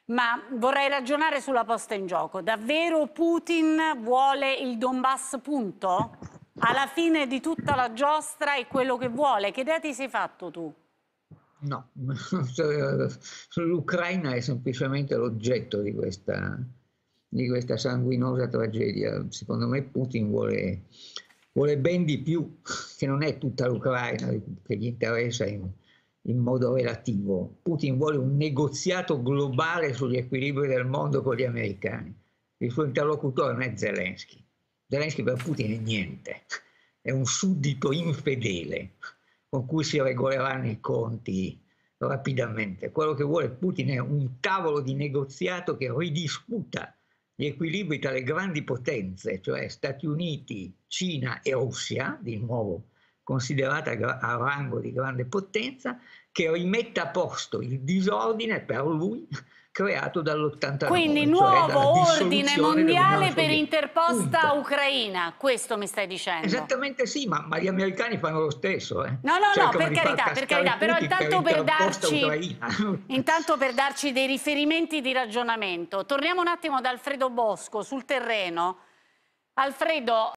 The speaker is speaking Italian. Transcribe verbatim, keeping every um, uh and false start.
Ma vorrei ragionare sulla posta in gioco. Davvero Putin vuole il Donbass, punto? Alla fine di tutta la giostra è quello che vuole. Che idea ti sei fatto tu? No, l'Ucraina è semplicemente l'oggetto di questa, di questa sanguinosa tragedia. Secondo me Putin vuole, vuole ben di più, che non è tutta l'Ucraina che gli interessa in, in modo relativo. Putin vuole un negoziato globale sugli equilibri del mondo con gli americani. Il suo interlocutore non è Zelensky. Zelensky per Putin è niente, è un suddito infedele con cui si regoleranno i conti rapidamente. Quello che vuole Putin è un tavolo di negoziato che ridiscuta gli equilibri tra le grandi potenze, cioè Stati Uniti, Cina e Russia, di nuovo considerata a rango di grande potenza, che rimetta a posto il disordine per lui creato Quindi dall'ottantanove, cioè dalla nuovo ordine dissoluzione dell'Unione mondiale per Sovietica. interposta Punto. Ucraina, questo mi stai dicendo? Esattamente sì, ma, ma gli americani fanno lo stesso, eh? No, no, no, Cercano per di far carità, per cascare carità, però Putin per intanto per interposta darci, Ucraina. intanto per darci dei riferimenti di ragionamento, torniamo un attimo ad Alfredo Bosco sul terreno. Alfredo,